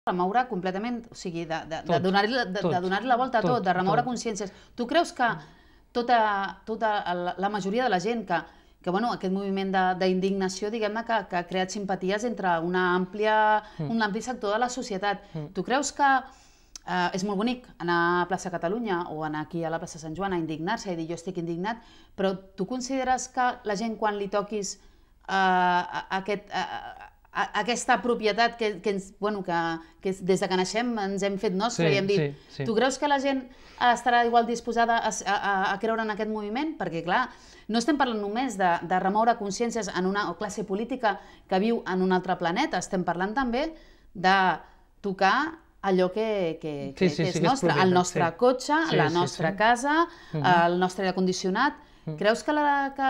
remoure completament, o sigui, de donar-li la volta a tot, de remoure consciències. Tu creus que tota la majoria de la gent que aquest moviment d'indignació, diguem-ne, que ha creat simpaties entre un ampli sector de la societat, tu creus que és molt bonic anar a plaça Catalunya o anar aquí a la plaça Sant Joan a indignar-se i dir jo estic indignat, però tu consideres que la gent quan li toquis aquesta propietat que des que naixem ens hem fet nostra i hem dit, tu creus que la gent estarà igual disposada a creure en aquest moviment? Perquè clar, no estem parlant només de remoure consciències en una classe política que viu en un altre planeta, estem parlant també de tocar allò que és nostre, el nostre cotxe, la nostra casa, el nostre aire condicionat. Creus que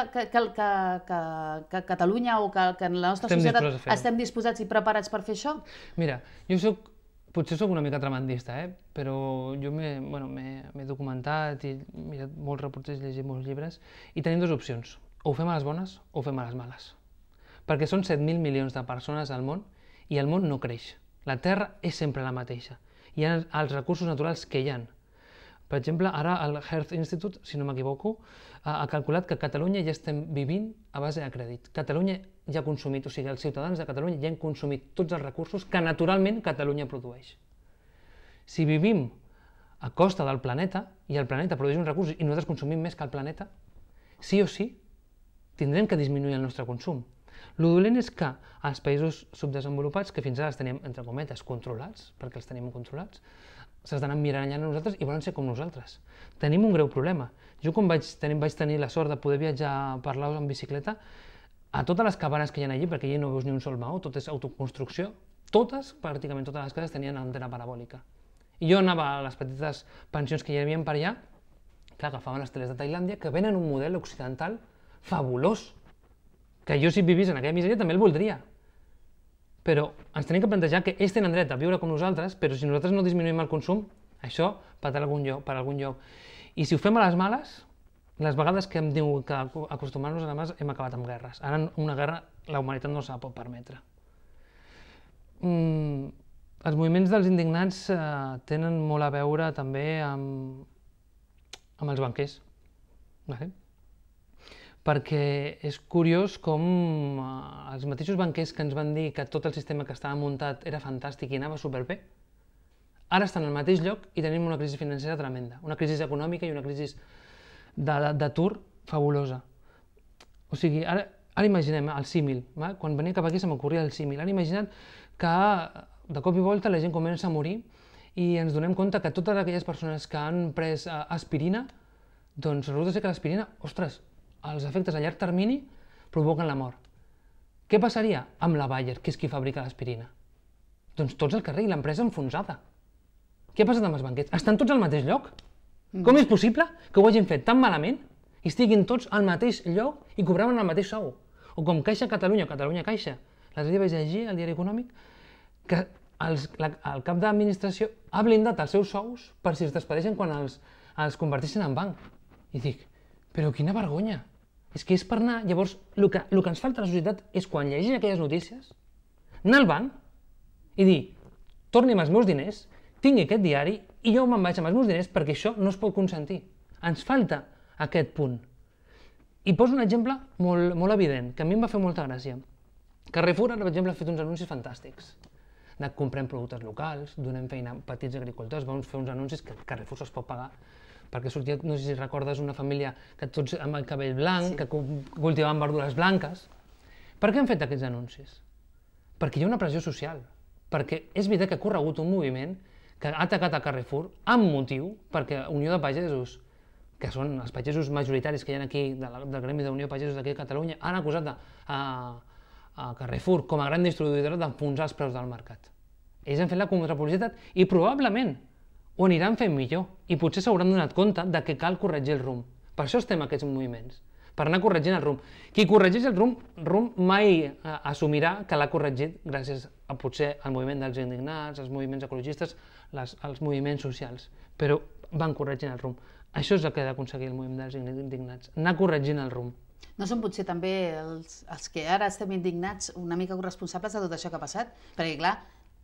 Catalunya o que en la nostra societat estem disposats i preparats per fer això? Mira, jo potser soc una mica tremendista, però jo m'he documentat i he mirat molts reportatges, llegit molts llibres, i tenim dues opcions. O ho fem a les bones o ho fem a les males. Perquè són 7.000 milions de persones al món i el món no creix. La Terra és sempre la mateixa. Hi ha els recursos naturals que hi ha. Per exemple, ara el Health Institute, si no m'equivoco, ha calculat que a Catalunya ja estem vivint a base de crèdit. Catalunya ja ha consumit, o sigui, els ciutadans de Catalunya ja han consumit tots els recursos que naturalment Catalunya produeix. Si vivim a costa del planeta, i el planeta produeix uns recursos i nosaltres consumim més que el planeta, sí o sí tindrem que disminuir el nostre consum. El dolent és que els països subdesenvolupats, que fins ara els tenim, entre cometes, controlats, perquè els tenim controlats, s'estan emmirallant a nosaltres i volen ser com nosaltres. Tenim un greu problema. Jo quan vaig tenir la sort de poder viatjar per Laos en bicicleta, a totes les cabanes que hi ha allí, perquè allí no veus ni un sol maó, tot és autoconstrucció, pràcticament totes les cases tenien antena parabòlica. I jo anava a les petites pensions que hi havia per allà, clar, agafaven les teles de Tailàndia, que venen un model occidental fabulós, que jo si vivís en aquella misèria també el voldria. Però ens tenim que plantejar que ells tenen dret a viure com nosaltres, però si nosaltres no disminuïm el consum, això per algun lloc. I si ho fem a les males, les vegades que hem tingut que acostumar-nos a les males hem acabat amb guerres. Ara una guerra la humanitat no se la pot permetre. Els moviments dels indignats tenen molt a veure també amb els banquers. Perquè és curiós com els mateixos banquers que ens van dir que tot el sistema que estava muntat era fantàstic i anava superbé, ara estan al mateix lloc i tenim una crisi financera tremenda, una crisi econòmica i una crisi d'atur fabulosa. O sigui, ara imaginem el símil, quan venia cap aquí se m'ocorria el símil, ara imagina't que de cop i volta la gent comença a morir i ens donem compte que totes aquelles persones que han pres aspirina, doncs resulta ser que l'aspirina, ostres, els efectes a llarg termini provoquen la mort. Què passaria amb la Bayer, que és qui fabrica l'aspirina? Doncs tots al carrer i l'empresa enfonsada. Què ha passat amb els banquets? Estan tots al mateix lloc? Com és possible que ho hagin fet tan malament i estiguin tots al mateix lloc i cobraven el mateix sou? O com Caixa Catalunya, Catalunya Caixa. L'altre dia vaig llegir al diari Econòmic que el cap d'administració ha blindat els seus sous per si es despedeixen quan els converteixen en banc. I dic, però quina vergonya! És que és per anar... Llavors, el que ens falta a la societat és quan llegeix aquelles notícies, anar al banc i dir, torni'm els meus diners, tingui aquest diari i jo me'n vaig amb els meus diners perquè això no es pot consentir. Ens falta aquest punt. I poso un exemple molt evident, que a mi em va fer molta gràcia. Carrefour, per exemple, ha fet uns anuncis fantàstics. De comprem productes locals, donem feina a petits agricultors, vam fer uns anuncis que Carrefour se'ls pot pagar, perquè sortia, no sé si recordes, una família que tots amb el cabell blanc, que cultivaven verdures blanques. Per què han fet aquests anuncis? Perquè hi ha una pressió social, perquè és veritat que ha corregut un moviment que ha atacat a Carrefour amb motiu, perquè Unió de Pagesos, que són els pagesos majoritaris que hi ha aquí, del gremi d'Unió de Pagesos d'aquí a Catalunya, han acusat a Carrefour com a gran distribuïdora d'enfonsar els preus del mercat. Ells han fet la contrapublicitat i probablement ho aniran fent millor i potser s'hauran donat compte que cal corregir el rumb. Per això estem aquests moviments, per anar corregint el rumb. Qui corregeix el rumb mai assumirà que l'ha corregit gràcies a potser al moviment dels indignats, als moviments ecologistes, als moviments socials, però van corregint el rumb. Això és el que ha d'aconseguir el moviment dels indignats, anar corregint el rumb. No són potser també els que ara estem indignats una mica corresponsables de tot això que ha passat? Perquè clar,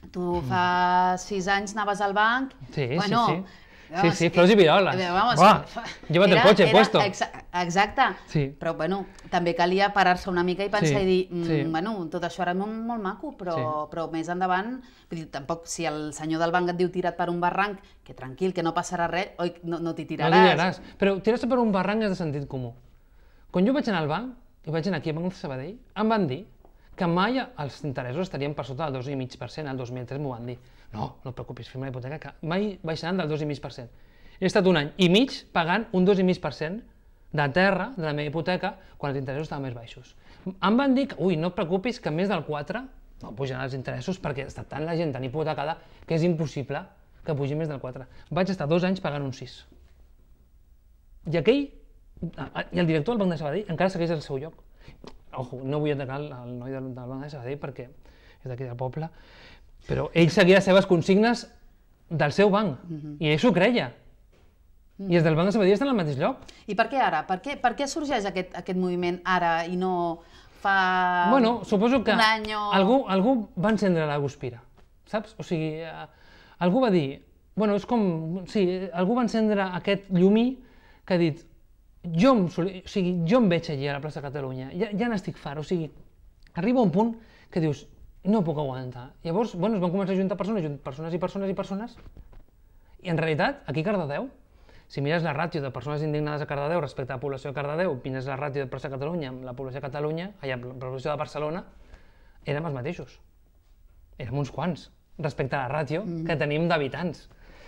Tu fa 6 anys anaves al banc... Sí, sí, flors i viroles. Llévate el coche puesto. Exacte. Però, bueno, també calia parar-se una mica i pensar i dir, bueno, tot això ara és molt maco, però més endavant, vull dir, tampoc, si el senyor del banc et diu tirat per un barranc, que tranquil, que no passarà res, oi, no t'hi tiraràs. No t'hi tiraràs, però tirar-se per un barranc és de sentit comú. Quan jo vaig anar al banc, i vaig anar aquí a Banc de Sabadell, em van dir que mai els interessos estarien per sota del 2,5%, el 2003 m'ho van dir. No et preocupis, firma la hipoteca, que mai baixaran del 2,5%. He estat un any i mig pagant un 2,5% de terra de la meva hipoteca quan els interessos estaven més baixos. Em van dir que, no et preocupis, que més del 4 no pujaran els interessos perquè està tant la gent tan hipotecada que és impossible que pugi més del 4. Vaig estar 2 anys pagant un 6. I el director del Banc de Sabadell encara segueix al seu lloc. Ojo, no vull atacar el noi del Banc de Sabadell perquè és d'aquí del poble, però ell seguia les seves consignes del seu banc, i ell s'ho creia. I els del Banc de Sabadell estan al mateix lloc. I per què ara? Per què sorgeix aquest moviment ara i no fa suposo que un any o... algú va encendre la guspira, saps? O sigui, algú va dir... és com... Sí, algú va encendre aquest llumí que ha dit jo em veig allí a la plaça Catalunya, ja n'estic fart, o sigui, arriba un punt que dius, no puc aguantar. Llavors, es van començar a juntar persones, i en realitat, aquí a Cardedeu, si mires la ràtio de persones indignades a Cardedeu respecte a la població de Cardedeu, mires la ràtio de plaça Catalunya amb la població de Catalunya, la població de Barcelona, érem els mateixos. Érem uns quants, respecte a la ràtio que tenim d'habitants.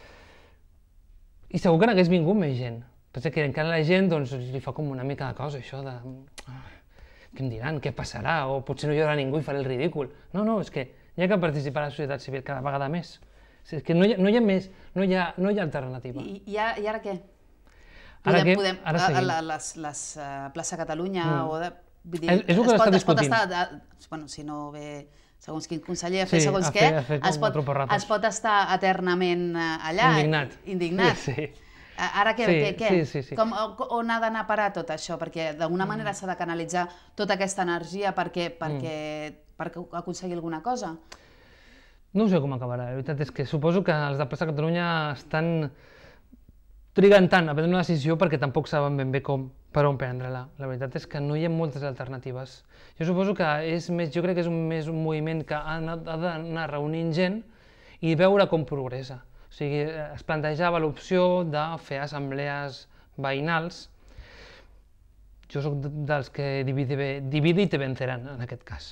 I segur que n'hagués vingut més gent. Pensa que encara la gent li fa com una mica de cosa, això de... Què em diran? Què passarà? O potser no hi haurà ningú i faré el ridícul. No, és que hi ha que participar a la societat civil cada vegada més. És que no hi ha més, no hi ha alternativa. I ara què? Ara seguim. La plaça Catalunya o de... És el que s'està discutint. Bueno, si no ve segons quin conseller a fer segons què, es pot estar eternament allà. Indignat. Ara què? Sí. On ha d'anar a parar tot això? Perquè d'alguna manera s'ha de canalitzar tota aquesta energia per aconseguir alguna cosa? No sé com acabarà. La veritat és que suposo que els de Plaça Catalunya estan trigant tant a prendre una decisió perquè tampoc saben ben bé per on prendre-la. La veritat és que no hi ha moltes alternatives. Jo suposo que jo crec que és més un moviment que ha d'anar reunint gent i veure com progressa. O sigui, es plantejava l'opció de fer assemblees veïnals. Jo soc dels que divide i te venceran, en aquest cas.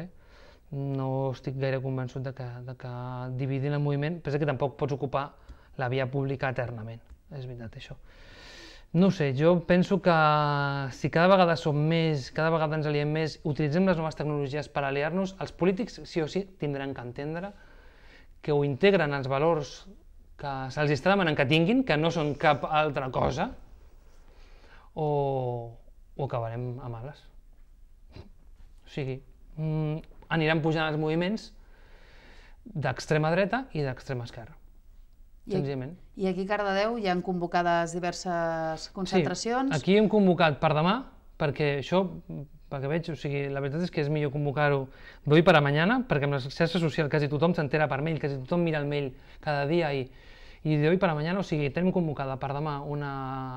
No estic gaire convençut de que dividint el moviment, pensa que tampoc pots ocupar la via pública eternament. És veritat, això. No sé, jo penso que si cada vegada som més, cada vegada ens aliem més, utilitzem les noves tecnologies per aliar-nos, els polítics sí o sí tindran que entendre que ho integren els valors que se'ls està demanant que tinguin, que no són cap altra cosa, o acabarem a males. O sigui, aniran pujant els moviments d'extrema dreta i d'extrema esquerra, senzillament. I aquí a Cardedeu hi han convocades diverses concentracions? Sí, aquí hem convocat per demà, perquè això, pel que veig, o sigui, la veritat és que és millor convocar-ho d'avui per a mañana, perquè amb les xarxes socials quasi tothom s'entera per mail, quasi tothom mira el mail cada dia i d'avui per a mañana, o sigui, tenim convocada per demà una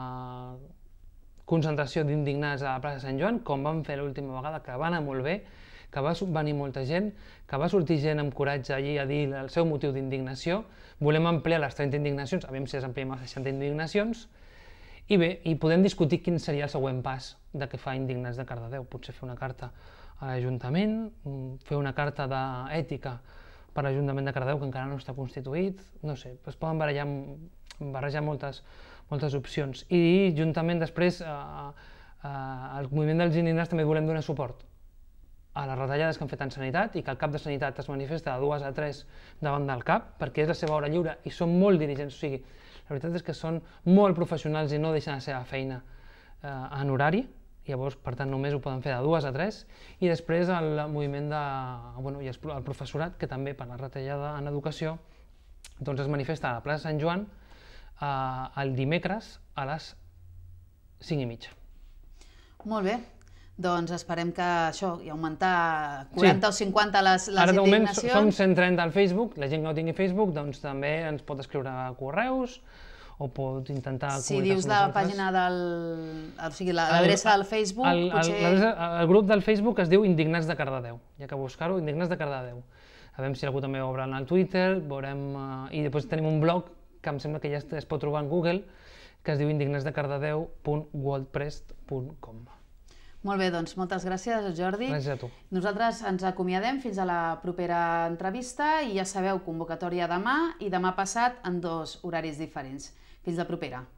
concentració d'indignats a la plaça Sant Joan, com vam fer l'última vegada, que va anar molt bé, que va venir molta gent, que va sortir gent amb coratge allí a dir el seu motiu d'indignació. Volem ampliar les 30 indignacions, aviam si les ampliem a 60 indignacions, i bé, i podem discutir quin seria el següent pas de què fa Indignats de Cardedeu. Potser fer una carta a l'Ajuntament, fer una carta d'ètica per a l'Ajuntament de Cardedeu, que encara no està constituït, no sé, es poden barrejar moltes opcions. I juntament després, al moviment dels indignats també volem donar suport a les retallades que han fet en sanitat i que el cap de sanitat es manifesta de 2 a 3 davant del cap, perquè és la seva hora lliure i són molt dirigents, o sigui, la veritat és que són molt professionals i no deixen la seva feina en horari, llavors, per tant, només ho poden fer de 2 a 3, i després el moviment i el professorat, que també per la retallada en educació, doncs es manifesta a la plaça Sant Joan el dimecres a les 5:30. Molt bé. Doncs esperem que això, i augmentar 40 o 50 les indignacions. Ara de moment som 130 al Facebook, la gent que no tingui Facebook doncs també ens pot escriure correus o pot intentar comunicar-se amb nosaltres. Si dius la pàgina o sigui, l'adreça del Facebook, potser... El grup del Facebook es diu Indignats de Cardedeu, ja que buscar-ho, Indignats de Cardedeu. A veure si algú també obre al Twitter, veurem... I després tenim un blog que em sembla que ja es pot trobar en Google, que es diu indignatsdecardedeu.wordpress.com. Molt bé, doncs moltes gràcies, Jordi. Gràcies a tu. Nosaltres ens acomiadem fins a la propera entrevista i ja sabeu, convocatòria demà i demà passat en 2 horaris diferents. Fins la propera.